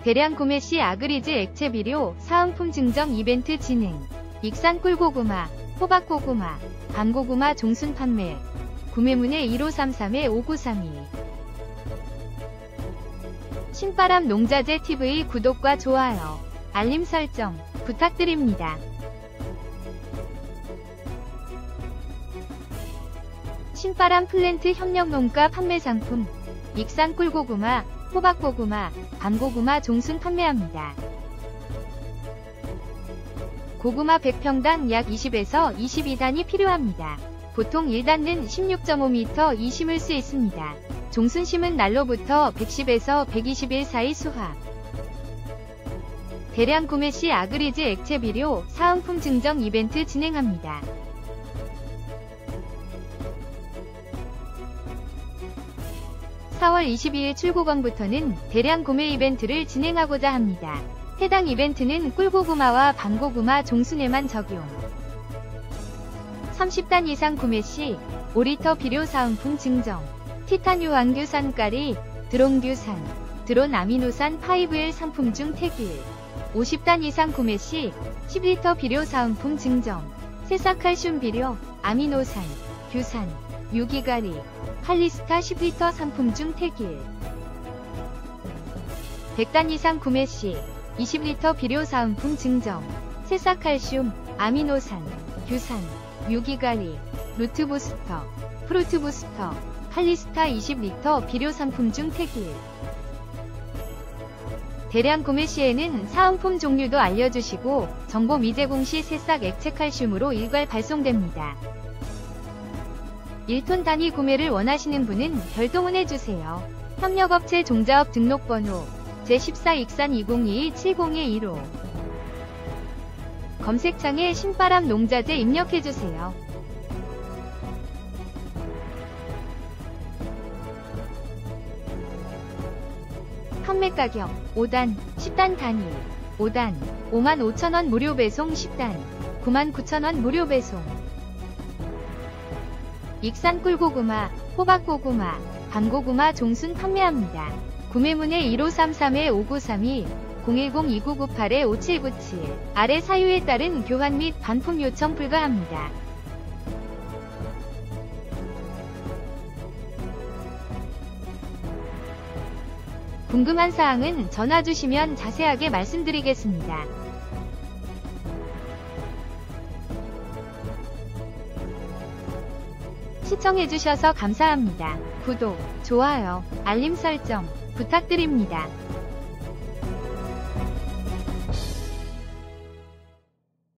대량 구매 시 아그리즈 액체 비료 사은품 증정 이벤트 진행. 익산 꿀고구마, 호박고구마, 밤고구마 종순 판매. 구매문의 1533-5932. 신바람 농자재 TV 구독과 좋아요, 알림 설정 부탁드립니다. 신바람 플랜트 협력농가 판매 상품. 익산 꿀고구마, 호박고구마, 밤고구마 종순 판매합니다. 고구마 100평당 약 20에서 22단이 필요합니다. 보통 1단은 16.5m 이 심을 수 있습니다. 종순 심은 날로부터 110에서 120일 사이 수확. 대량 구매 시 아그리즈 액체 비료 사은품 증정 이벤트 진행합니다. (4월 22일) 출고건부터는 대량 구매 이벤트를 진행하고자 합니다. 해당 이벤트는 꿀고구마와 밤고구마 종순에만 적용. 30단 이상 구매 시 5리터 비료 사은품 증정. 티탄 유황규산 가리, 드론규산, 드론 아미노산 5일 상품 중 택일. 50단 이상 구매 시 10리터 비료 사은품 증정. 새싹칼슘 비료, 아미노산, 규산, 유기가리, 칼리스타 10리터 상품 중 택일. 100단 이상 구매 시 20리터 비료 사은품 증정. 새싹칼슘, 아미노산, 규산, 유기가리, 루트부스터, 프루트부스터, 칼리스타 20리터 비료 상품 중 택일. 대량 구매 시에는 사은품 종류도 알려주시고 정보 미제공 시 새싹 액체 칼슘으로 일괄 발송됩니다. 1톤 단위 구매를 원하시는 분은 별도문해주세요. 협력업체 종자업 등록번호 제14 익산 2022-70215. 검색창에 신바람 농자재 입력해주세요. 판매가격 5단, 10단 단위. 5단 55,000원 무료 배송. 10단 99,000원 무료 배송. 익산 꿀고구마, 호박고구마, 밤고구마 종순 판매합니다. 구매문의 1533-5932, 010-2998-5797. 아래 사유에 따른 교환 및 반품 요청 불가합니다. 궁금한 사항은 전화 주시면 자세하게 말씀드리겠습니다. 시청해주셔서 감사합니다. 구독, 좋아요, 알림 설정 부탁드립니다.